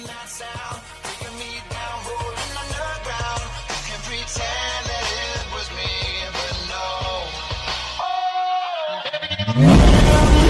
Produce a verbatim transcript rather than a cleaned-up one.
that sound, taking me down, rolling underground. You can pretend that it was me, but no. Oh.